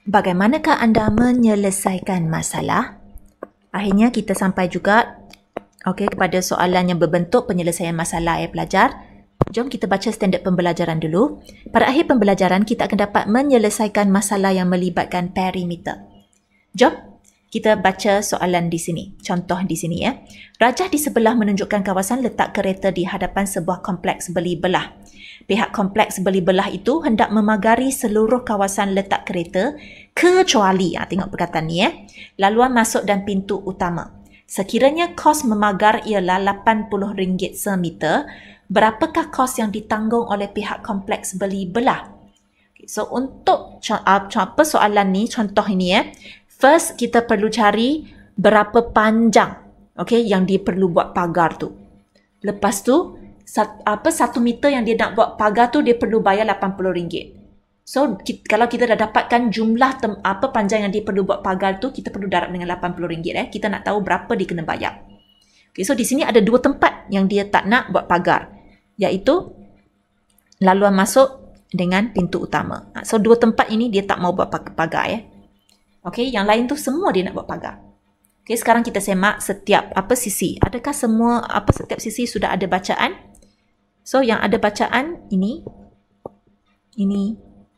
Bagaimanakah anda menyelesaikan masalah? Akhirnya kita sampai juga kepada soalan yang berbentuk penyelesaian masalah pelajar. Jom kita baca standard pembelajaran dulu. Pada akhir pembelajaran, kita akan dapat menyelesaikan masalah yang melibatkan perimeter. Jom kita baca soalan di sini. Contoh di sini ya. Rajah di sebelah menunjukkan kawasan letak kereta di hadapan sebuah kompleks beli belah. Pihak kompleks beli belah itu hendak memagari seluruh kawasan letak kereta kecuali, tengok perkataan ni laluan masuk dan pintu utama. Sekiranya kos memagar ialah RM80 semeter, berapakah kos yang ditanggung oleh pihak kompleks beli belah? So untuk soalan ni, contoh ini first kita perlu cari berapa panjang yang dia perlu buat pagar tu. Lepas tu 1 meter yang dia nak buat pagar tu dia perlu bayar RM80. So kalau kita dah dapatkan jumlah panjang yang dia perlu buat pagar tu, kita perlu darab dengan RM80 kita nak tahu berapa dia kena bayar. So di sini ada 2 tempat yang dia tak nak buat pagar, iaitu laluan masuk dengan pintu utama. So 2 tempat ini dia tak mau buat pagar yang lain tu semua dia nak buat pagar. Sekarang kita semak setiap sisi. Adakah setiap sisi sudah ada bacaan? So yang ada bacaan ini, ini.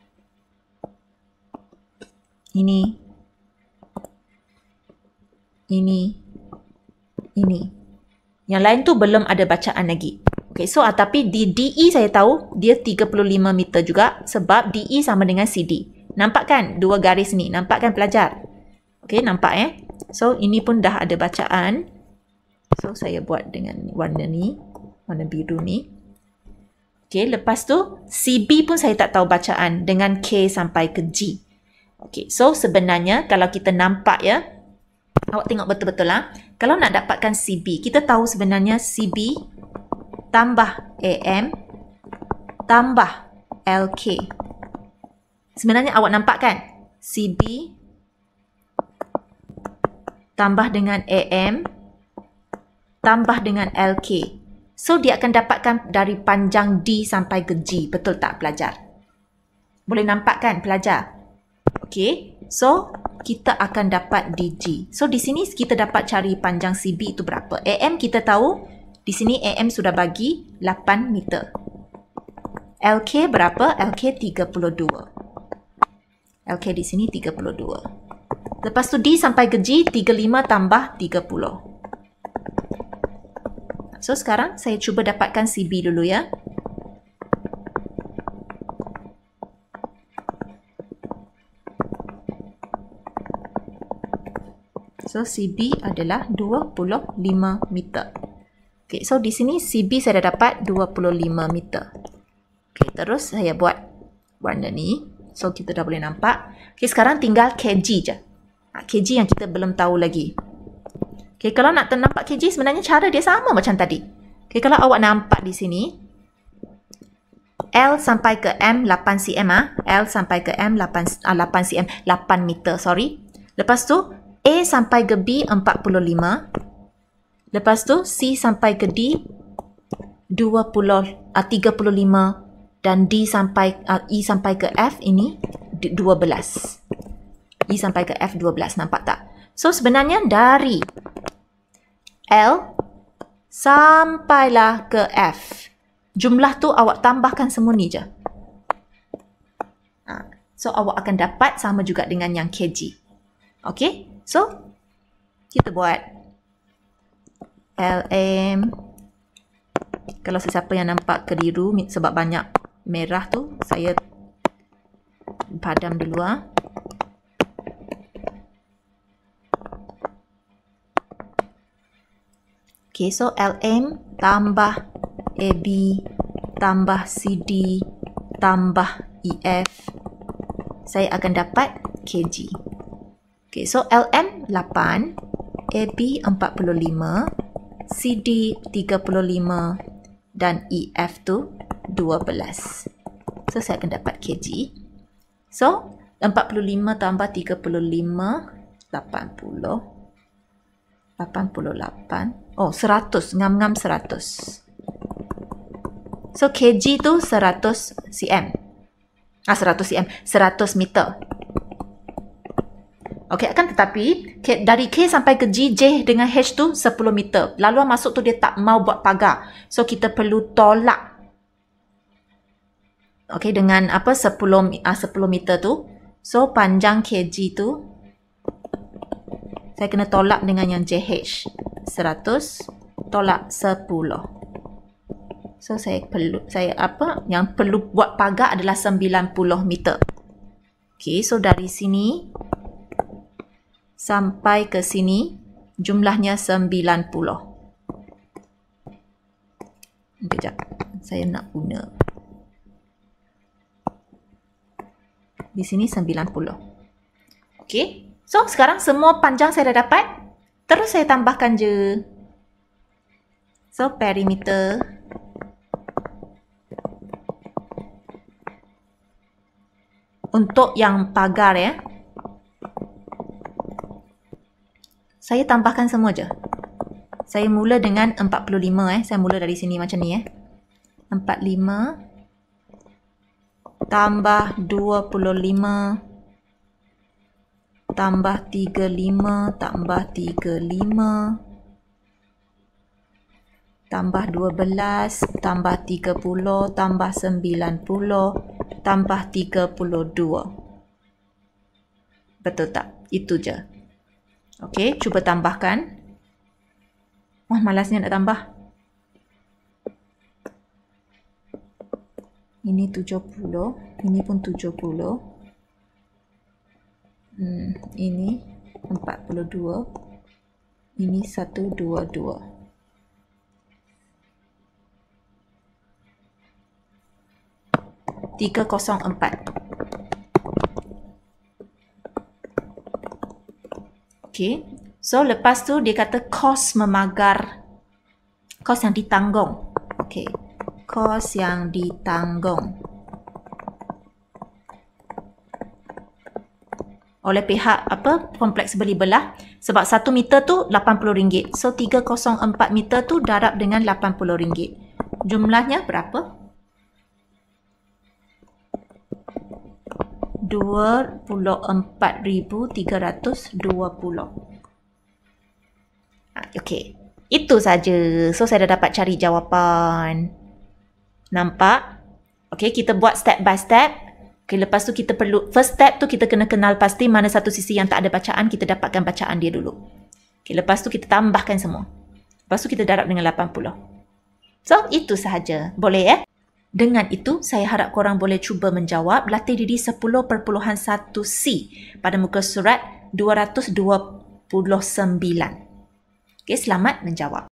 Yang lain tu belum ada bacaan lagi. Tapi di DE saya tahu dia 35 meter juga sebab DE sama dengan CD. Nampak kan 2 garis ni? Nampak kan pelajar? Nampak So ini pun dah ada bacaan. So saya buat dengan warna ni, warna biru ni. Lepas tu CB pun saya tak tahu bacaan dengan K sampai ke G. So sebenarnya kalau kita nampak awak tengok betul-betul kalau nak dapatkan CB, kita tahu sebenarnya CB tambah AM tambah LK. Sebenarnya awak nampak kan? CB tambah dengan AM tambah dengan LK. So dia akan dapatkan dari panjang D sampai ke G. Betul tak pelajar? Boleh nampak kan pelajar? So kita akan dapat DG. So di sini kita dapat cari panjang CB itu berapa. AM kita tahu, di sini AM sudah bagi 8 meter. LK berapa? LK 32. LK di sini 32. Lepas tu D sampai ke G 35 tambah 30. So sekarang saya cuba dapatkan CB dulu ya. So CB adalah 25 meter. So di sini CB saya dah dapat 25 meter. Terus saya buat warna ni. So kita dah boleh nampak. Sekarang tinggal kg je. Kg yang kita belum tahu lagi. Kalau nak nampak kg sebenarnya cara dia sama macam tadi. Kalau awak nampak di sini L sampai ke M 8 cm L sampai ke M 8 cm 8 meter, sorry. Lepas tu A sampai ke B 45. Lepas tu C sampai ke D 35 dan D sampai E sampai ke F ini 12. E sampai ke F 12, nampak tak? So sebenarnya dari L sampailah ke F. Jumlah tu awak tambahkan semua ni je. So awak akan dapat sama juga dengan yang kg. So kita buat LM. Kalau sesiapa yang nampak keliru sebab banyak merah tu, saya padam dulu so LM tambah AB tambah CD tambah EF, saya akan dapat kg. So LM 8, AB 45, CD 35 dan EF tu 12. So saya akan dapat kg. So 45 tambah 35 80 88. Oh, 100. Ngam-ngam 100. So, kg tu 100 cm. 100 cm. 100 meter. Okey, akan tetapi dari K sampai ke G, J dengan H tu 10 meter. Laluan masuk tu dia tak mau buat pagar. So, kita perlu tolak. Okey, dengan apa 10 meter tu. So, panjang KG tu saya kena tolak dengan yang JH. 100 tolak 10. So, yang perlu buat pagar adalah 90 meter. Okey, so dari sini sampai ke sini jumlahnya 90. Sekejap, saya nak guna. Di sini 90. Okey, so sekarang semua panjang saya dah dapat. Terus saya tambahkan je. So, perimeter untuk yang pagar ya. Saya tambahkan semua je. Saya mula dengan 45 Saya mula dari sini macam ni 45 tambah 25 tambah 35 tambah 35 tambah 12 tambah 30 tambah 90 tambah 32. Betul tak? Itu je. Okey, cuba tambahkan. Wah, malasnya nak tambah. Ini 70. Ini pun 70. Ini 42. Ini 122. Okey. So, lepas tu dia kata kos memagar. Kos yang ditanggung. Okey. Kos yang ditanggung oleh pihak kompleks beli belah. Sebab 1 meter tu RM80. So, 304 meter tu darab dengan RM80. Jumlahnya berapa? 24,320. Okey. Itu saja. So, saya dah dapat cari jawapan. Nampak? Okey, kita buat step by step. Okey, lepas tu kita perlu, first step tu kita kena kenal pasti mana satu sisi yang tak ada bacaan, kita dapatkan bacaan dia dulu. Okey, lepas tu kita tambahkan semua. Lepas tu kita darab dengan 80. So, itu sahaja. Boleh ya? Dengan itu, saya harap korang boleh cuba menjawab latih diri 10.1C pada muka surat 229. Okey, selamat menjawab.